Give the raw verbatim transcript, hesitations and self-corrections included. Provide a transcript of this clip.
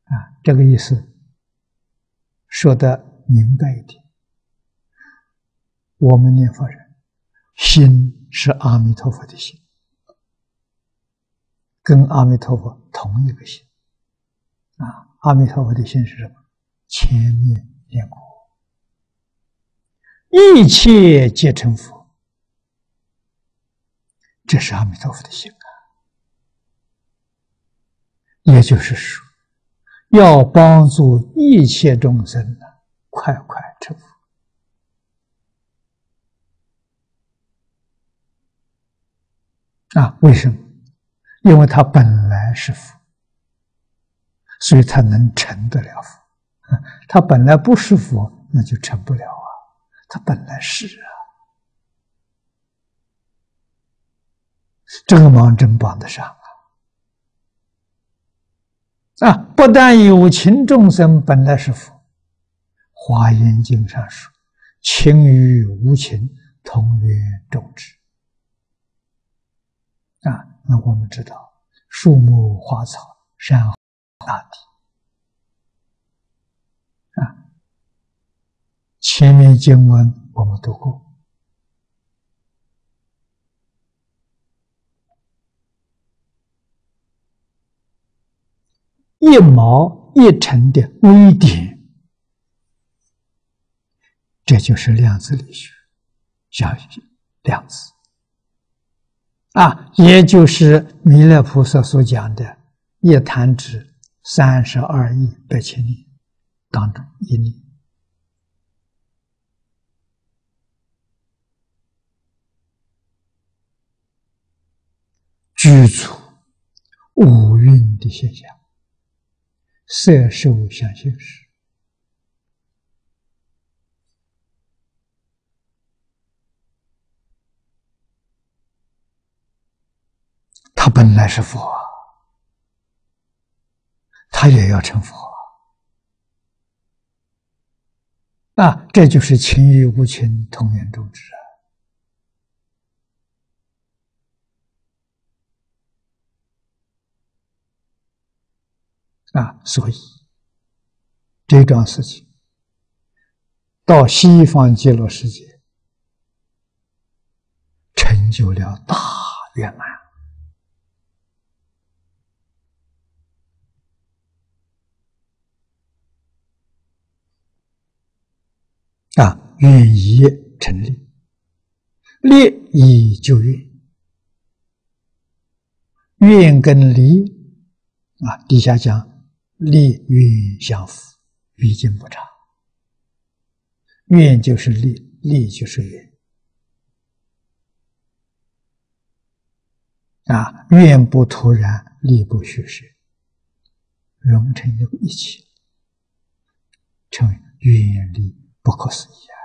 啊，这个意思说得明白一点。我们念佛人心是阿弥陀佛的心，跟阿弥陀佛同一个心啊。阿弥陀佛的心是什么？千念念佛，一切皆成佛，这是阿弥陀佛的心啊。也就是说，要帮助一切众生呢，快快成佛。啊，为什么？因为他本来是佛，所以他能成得了佛。他本来不是佛，那就成不了啊。他本来是啊，这个忙真帮得上啊！啊，不但有情众生本来是佛，《华严经》上说：“情与无情，同源种植。”啊，那我们知道，树木花草、山河大地，啊，前面经文我们读过，一毛一尘的微点，这就是量子力学，小量子。啊，也就是弥勒菩萨所讲的一弹指三十二亿百千里当中一粒。具足五蕴的现象，色受想行识。他本来是佛啊，他也要成佛啊！啊，这就是情与无情同源种植啊！啊，所以这桩事情到西方极乐世界成就了大圆满。啊，愿以成立，立以就愿，愿跟离啊，底下讲立愿相符，毕竟不差。愿就是立，立就是愿啊，愿不突然，立不虚实，融成一起，成为愿力不可思议啊！